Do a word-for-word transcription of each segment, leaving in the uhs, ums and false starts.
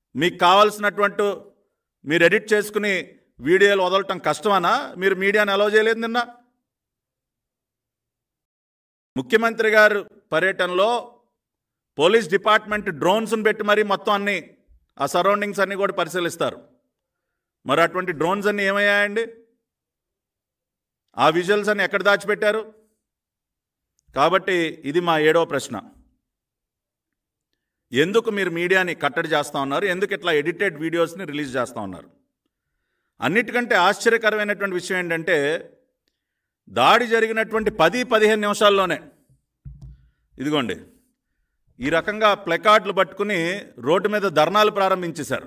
మీకు కావాల్సినటువంటి మీరు ఎడిట్ చేసుకుని వీడియోలు వదలటం కష్టమనా? మీరు మీడియాని అలౌ చేయలేదు. నిన్న ముఖ్యమంత్రి గారు పర్యటనలో పోలీస్ డిపార్ట్మెంట్ డ్రోన్స్ని పెట్టి మరీ మొత్తం అన్ని ఆ సరౌండింగ్స్ అన్నీ కూడా పరిశీలిస్తారు. మరి అటువంటి డ్రోన్స్ అన్నీ ఏమయ్యాయండి? ఆ విజువల్స్ అన్ని ఎక్కడ దాచిపెట్టారు? కాబట్టి ఇది మా ఏడవ ప్రశ్న. ఎందుకు మీరు మీడియాని కట్టడి చేస్తూ ఉన్నారు? ఎందుకు ఇట్లా ఎడిటెడ్ వీడియోస్ని రిలీజ్ చేస్తూ ఉన్నారు? అన్నిటికంటే ఆశ్చర్యకరమైనటువంటి విషయం ఏంటంటే, దాడి జరిగినటువంటి పది పదిహేను నిమిషాల్లోనే ఇదిగోండి ఈ రకంగా ప్లకార్డులు పట్టుకుని రోడ్డు మీద ధర్నాలు ప్రారంభించేశారు.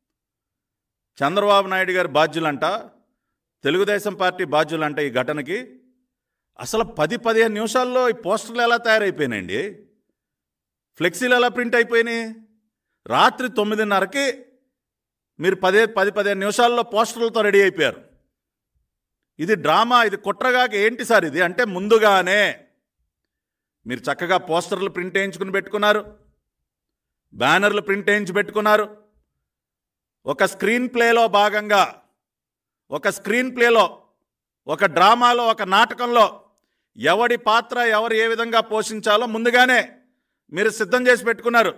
చంద్రబాబు నాయుడు గారి బాధ్యులంట, తెలుగుదేశం పార్టీ బాధ్యులంట ఈ ఘటనకి. అసలు పది పదిహేను నిమిషాల్లో ఈ పోస్టర్లు ఎలా తయారైపోయినాయండి? ఫ్లెక్సీలు ఎలా ప్రింట్ అయిపోయినాయి? రాత్రి తొమ్మిదిన్నరకి మీరు పదే పది పదిహేను నిమిషాల్లో పోస్టర్లతో రెడీ అయిపోయారు. ఇది డ్రామా, ఇది కుట్రగా ఏంటి సార్ ఇది? అంటే ముందుగానే మీరు చక్కగా పోస్టర్లు ప్రింట్ వేయించుకుని పెట్టుకున్నారు, బ్యానర్లు ప్రింట్ వేయించి పెట్టుకున్నారు. ఒక స్క్రీన్ ప్లేలో భాగంగా, ఒక స్క్రీన్ ప్లేలో, ఒక డ్రామాలో, ఒక నాటకంలో ఎవడి పాత్ర ఎవరు ఏ విధంగా పోషించాలో ముందుగానే మీరు సిద్ధం చేసి పెట్టుకున్నారు.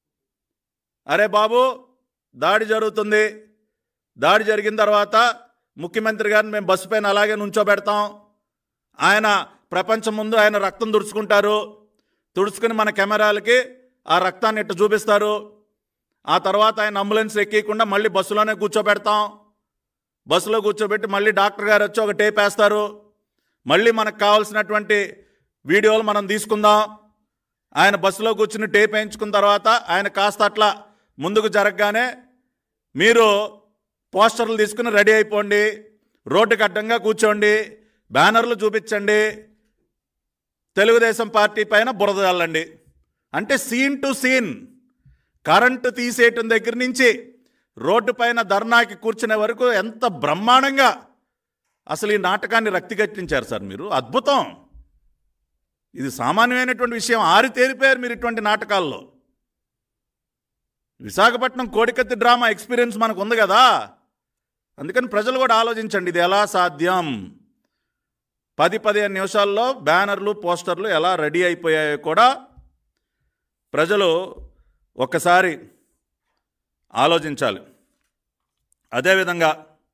అరే బాబు, దాడి జరుగుతుంది, దాడి జరిగిన తర్వాత ముఖ్యమంత్రి గారిని మేము బస్సు పైన అలాగే నుంచోబెడతాం, ఆయన ప్రపంచం ముందు ఆయన రక్తం తుడుచుకుంటారు, తుడుచుకుని మన కెమెరాలకి ఆ రక్తాన్ని ఇట్టు చూపిస్తారు. ఆ తర్వాత ఆయన అంబులెన్స్ ఎక్కకుండా మళ్ళీ బస్సులోనే కూర్చోబెడతాం, బస్సులో కూర్చోబెట్టి మళ్ళీ డాక్టర్ గారు వచ్చి ఒక టేప్ వేస్తారు, మళ్ళీ మనకు కావాల్సినటువంటి వీడియోలు మనం తీసుకుందాం. ఆయన బస్సులో కూర్చుని టేప్ వేయించుకున్న తర్వాత ఆయన కాస్త అట్లా ముందుకు జరగగానే మీరు పోస్టర్లు తీసుకుని రెడీ అయిపోండి, రోడ్డుకి అడ్డంగా కూర్చోండి, బ్యానర్లు చూపించండి, తెలుగుదేశం పార్టీ పైన బురద చల్లండి. అంటే సీన్ టు సీన్, కరెంటు తీసేయటం దగ్గర నుంచి రోడ్డు పైన ధర్నాకి కూర్చునే వరకు ఎంత బ్రహ్మాండంగా అసలు ఈ నాటకాన్ని రక్తిగట్టించారు సార్ మీరు. అద్భుతం. ఇది సామాన్యమైనటువంటి విషయం. ఆరితేరిపోయారు మీరు ఇటువంటి నాటకాల్లో. విశాఖపట్నం కోడికత్తి డ్రామా ఎక్స్పీరియన్స్ మనకు ఉంది కదా, అందుకని ప్రజలు కూడా ఆలోచించండి ఇది ఎలా సాధ్యం. పది పదిహేను నిమిషాల్లో బ్యానర్లు పోస్టర్లు ఎలా రెడీ అయిపోయాయో కూడా ప్రజలు ఒక్కసారి ఆలోచించాలి. అదేవిధంగా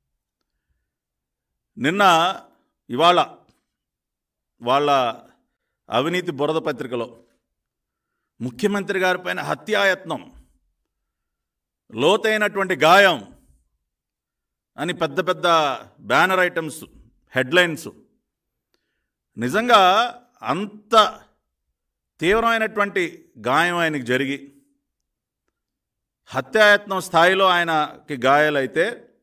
నిన్న ఇవాళ వాళ్ళ అవినీతి బురద పత్రికలో ముఖ్యమంత్రి గారి పైన హత్యాయత్నం, లోతైనటువంటి గాయం అని పెద్ద పెద్ద బ్యానర్ ఐటమ్స్, హెడ్లైన్స్. నిజంగా అంత తీవ్రమైనటువంటి గాయం ఆయనకి జరిగి హత్యాయత్నం స్థాయిలో ఆయనకి గాయాలైతే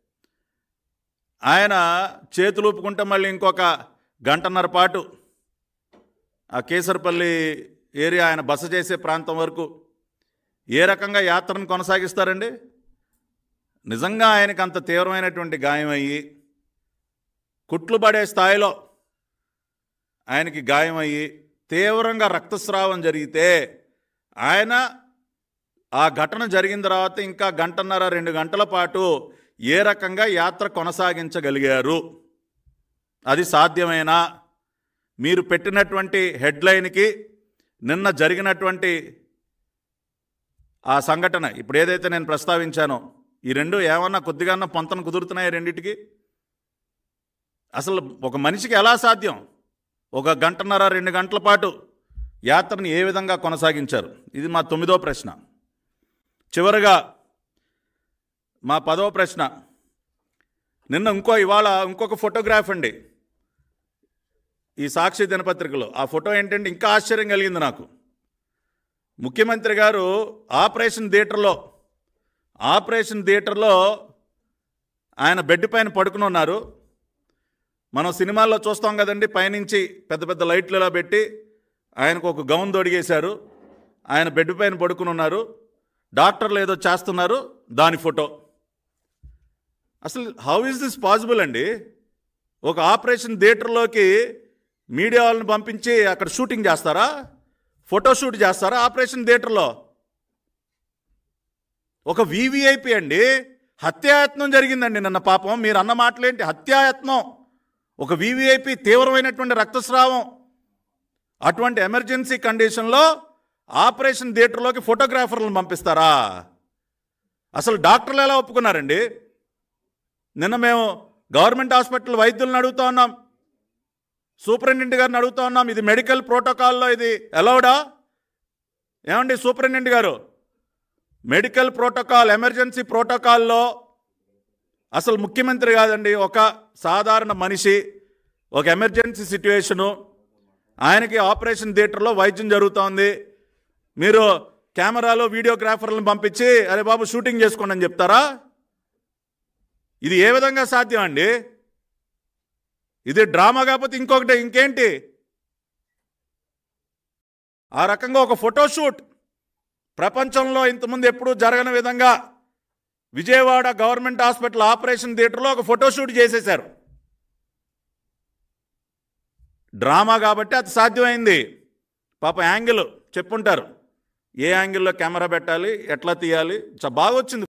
ఆయన చేతులు ఊపుకుంటే మళ్ళీ ఇంకొక గంటన్నర పాటు ఆ కేసరపల్లి ఏరియా ఆయన బస చేసే ప్రాంతం వరకు ఏ రకంగా యాత్రను కొనసాగిస్తారండి? నిజంగా ఆయనకు అంత తీవ్రమైనటువంటి గాయం అయ్యి కుట్లు పడే స్థాయిలో ఆయనకి గాయం అయ్యి తీవ్రంగా రక్తస్రావం జరిగితే ఆయన ఆ ఘటన జరిగిన తర్వాత ఇంకా గంటన్నర రెండు గంటల పాటు ఏ రకంగా యాత్ర కొనసాగించగలిగారు? అది సాధ్యమేనా? మీరు పెట్టినటువంటి హెడ్లైన్కి నిన్న జరిగినటువంటి ఆ సంఘటన ఇప్పుడు ఏదైతే నేను ప్రస్తావించానో ఈ రెండు ఏమన్నా కొద్దిగా పొంతన కుదురుతున్నాయి రెండింటికి? అసలు ఒక మనిషికి ఎలా సాధ్యం? ఒక గంటన్నర రెండు గంటల పాటు యాత్రని ఏ విధంగా కొనసాగించారు? ఇది మా తొమ్మిదో ప్రశ్న. చివరగా మా పదవ ప్రశ్న. నిన్న ఇంకో ఇవాళ ఇంకొక ఫోటోగ్రాఫ్ అండి ఈ సాక్షి దినపత్రికలో. ఆ ఫోటో ఏంటంటే ఇంకా ఆశ్చర్యం కలిగింది నాకు. ముఖ్యమంత్రి గారు ఆపరేషన్ థియేటర్లో ఆపరేషన్ థియేటర్లో ఆయన బెడ్ పైన పడుకుని ఉన్నారు. మనం సినిమాల్లో చూస్తాం కదండి, పైనుంచి పెద్ద పెద్ద లైట్లు ఇలా పెట్టి ఆయనకు ఒక గౌన్ తొడిగేశారు, ఆయన బెడ్ పైన పడుకుని ఉన్నారు, డాక్టర్లు ఏదో చేస్తున్నారు, దాని ఫోటో. అసలు హౌ ఈజ్ దిస్ పాసిబుల్ అండి? ఒక ఆపరేషన్ థియేటర్లోకి మీడియా వాళ్ళని పంపించి అక్కడ షూటింగ్ చేస్తారా? ఫోటోషూట్ చేస్తారా ఆపరేషన్ థియేటర్లో? ఒక వివిఐపి అండి, హత్యాయత్నం జరిగిందండి నిన్న. పాపం మీరు అన్న మాటలేంటి? హత్యాయత్నం, ఒక వివిఐపి, తీవ్రమైనటువంటి రక్తస్రావం. అటువంటి ఎమర్జెన్సీ కండిషన్లో ఆపరేషన్ థియేటర్లోకి ఫోటోగ్రాఫర్లను పంపిస్తారా? అసలు డాక్టర్లు ఎలా ఒప్పుకున్నారండి? నిన్న మేము గవర్నమెంట్ హాస్పిటల్ వైద్యులను అడుగుతా ఉన్నాం, సూపరింటెండెంట్ గారిని అడుగుతా ఉన్నాం, ఇది మెడికల్ ప్రోటోకాల్లో ఇది అలౌడా? ఏమండి సూపరింటెండెంట్ గారు, మెడికల్ ప్రోటోకాల్, ఎమర్జెన్సీ ప్రోటోకాల్లో అసలు ముఖ్యమంత్రి కాదండి, ఒక సాధారణ మనిషి, ఒక ఎమర్జెన్సీ సిచ్యువేషను, ఆయనకి ఆపరేషన్ థియేటర్లో వైద్యం జరుగుతోంది, మీరు కెమెరాలో వీడియోగ్రాఫర్లను పంపించి అరే బాబు షూటింగ్ చేసుకోండి అని చెప్తారా? ఇది ఏ విధంగా సాధ్యం అండి? ఇది డ్రామా కాకపోతే ఇంకొకటి ఇంకేంటి? ఆ రకంగా ఒక ఫోటోషూట్ ప్రపంచంలో ఇంతకుముందు ఎప్పుడూ జరగని విధంగా విజయవాడ గవర్నమెంట్ హాస్పిటల్ ఆపరేషన్ థియేటర్లో ఒక ఫోటోషూట్ చేసేశారు. డ్రామా కాబట్టి అది సాధ్యమైంది. పాప యాంగిల్ చెప్పుంటారు, ఏ యాంగిల్లో కెమెరా పెట్టాలి, ఎట్లా తీయాలి, బాగా వచ్చింది.